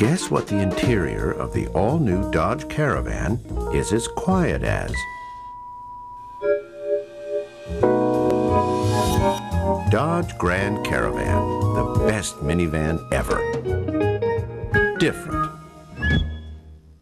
Guess what the interior of the all-new Dodge Caravan is as quiet as? Dodge Grand Caravan, the best minivan ever. Different.